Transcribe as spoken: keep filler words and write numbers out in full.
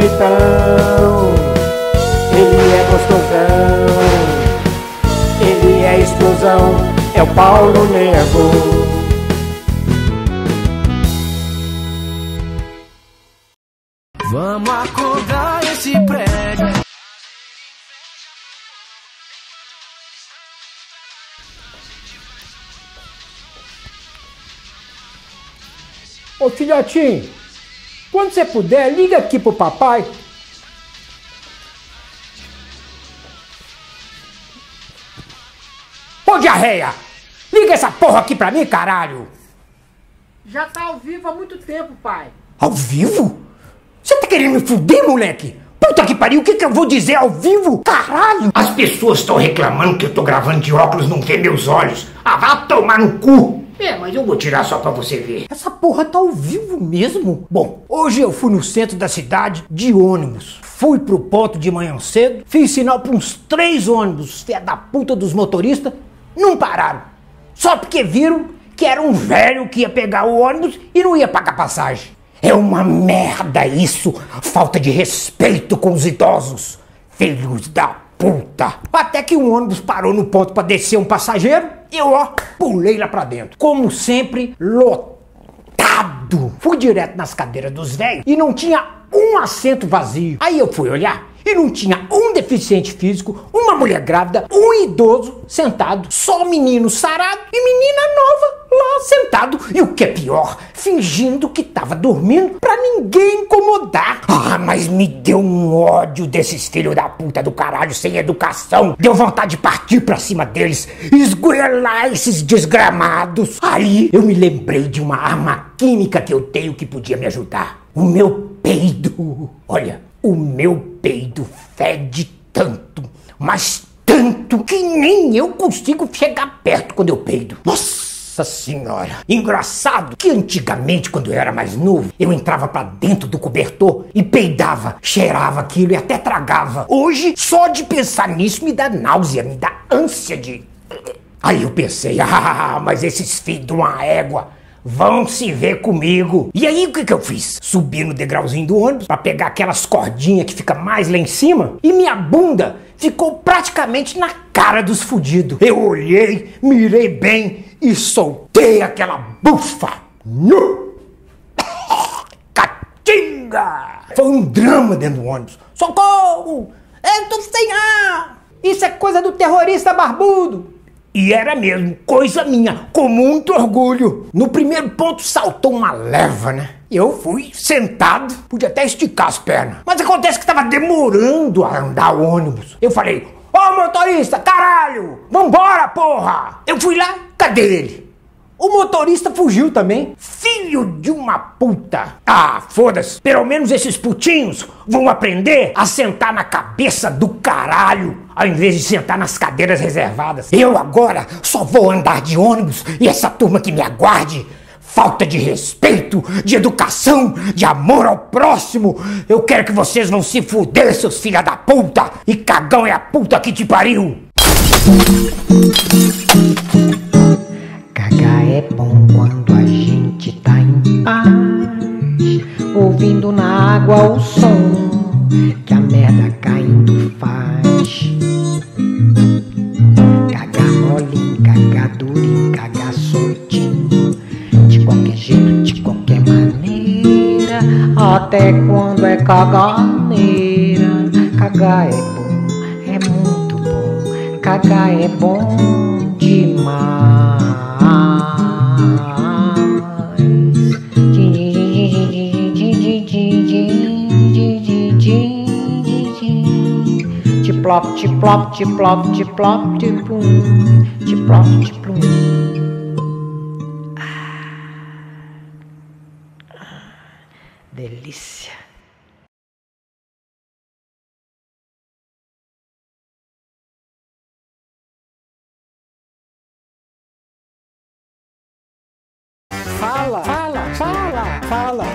bonitão, ele é gostosão, ele é explosão, é o Paulo Nego. Vamos acordar esse prédio. Ô filhotinho, quando você puder, liga aqui pro papai. Ô diarreia, liga essa porra aqui pra mim, caralho. Já tá ao vivo há muito tempo, pai. Ao vivo? Você tá querendo me fuder, moleque? Puta que pariu, o que que eu vou dizer ao vivo? Caralho! As pessoas estão reclamando que eu tô gravando de óculos, não vê meus olhos. Ah, vá tomar no cu! É, mas eu vou tirar só pra você ver. Essa porra tá ao vivo mesmo? Bom, hoje eu fui no centro da cidade de ônibus. Fui pro ponto de manhã cedo, fiz sinal pra uns três ônibus, filha da puta dos motoristas, não pararam. Só porque viram que era um velho que ia pegar o ônibus e não ia pagar passagem. É uma merda isso, falta de respeito com os idosos, filhos da puta. Até que um ônibus parou no ponto pra descer um passageiro, e eu, ó, pulei lá pra dentro. Como sempre, lotado. Fui direto nas cadeiras dos velhos e não tinha um assento vazio. Aí eu fui olhar e não tinha um deficiente físico, uma mulher grávida, um idoso sentado, só menino sarado e menina nova lá sentado. E o que é pior, fingindo que tava dormindo pra ninguém incomodar. Ah, mas me deu um ódio desses filhos da puta do caralho sem educação. Deu vontade de partir pra cima deles, esgoelar esses desgramados. Aí eu me lembrei de uma arma química que eu tenho que podia me ajudar. O meu peido. Olha, o meu peido fede tanto, mas tanto, que nem eu consigo chegar perto quando eu peido. Nossa senhora! Engraçado que antigamente, quando eu era mais novo, eu entrava pra dentro do cobertor e peidava, cheirava aquilo e até tragava. Hoje, só de pensar nisso me dá náusea, me dá ânsia de... Aí eu pensei, ah, mas esses filhos de uma égua vão se ver comigo. E aí o que que eu fiz? Subi no degrauzinho do ônibus pra pegar aquelas cordinhas que fica mais lá em cima e minha bunda ficou praticamente na cara dos fudidos. Eu olhei, mirei bem e soltei aquela bufa. Catinga! Foi um drama dentro do ônibus. Socorro! Eu tô sem ar! Isso é coisa do terrorista barbudo! E era mesmo, coisa minha, com muito orgulho. No primeiro ponto saltou uma leva, né? Eu fui sentado, podia até esticar as pernas. Mas acontece que tava demorando a andar o ônibus. Eu falei, ô motorista, caralho, vambora porra! Eu fui lá, cadê ele? O motorista fugiu também. Filho de uma puta. Ah, foda-se. Pelo menos esses putinhos vão aprender a sentar na cabeça do caralho, ao invés de sentar nas cadeiras reservadas. Eu agora só vou andar de ônibus e essa turma que me aguarde. Falta de respeito, de educação, de amor ao próximo. Eu quero que vocês vão se fuder, seus filha da puta. E cagão é a puta que te pariu. Cagar é bom quando a gente tá em paz, ouvindo na água o som que a merda caindo faz. Cagar molinho, cagar durinho, cagar soltinho, de qualquer jeito, de qualquer maneira, até quando é caganeira. Cagar é bom, é muito bom, cagar é bom demais. Tiplop, tiplop, tiplop, tiplop, tipum, tiplop, tipum. Delícia. Fala, fala, fala, fala.